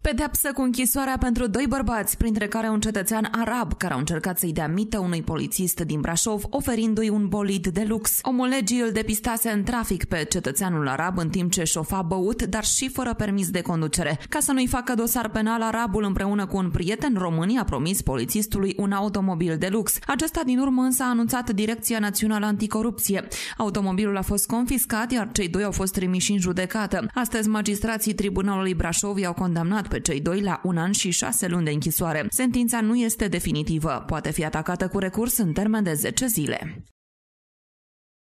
Pedepsă cu închisoarea pentru 2 bărbați, printre care un cetățean arab care au încercat să-i dea mită unui polițist din Brașov, oferindu-i un bolid de lux. Omul legii îl depistase în trafic pe cetățeanul arab în timp ce șofa băut, dar și fără permis de conducere. Ca să nu-i facă dosar penal, arabul împreună cu un prieten român a promis polițistului un automobil de lux. Acesta din urmă însă a anunțat Direcția Națională Anticorupție. Automobilul a fost confiscat, iar cei 2 au fost trimiși în judecată. Astăzi, magistrații Tribunalului Brașov i-au condamnat pe cei 2 la 1 an și 6 luni de închisoare. Sentința nu este definitivă, poate fi atacată cu recurs în termen de 10 zile.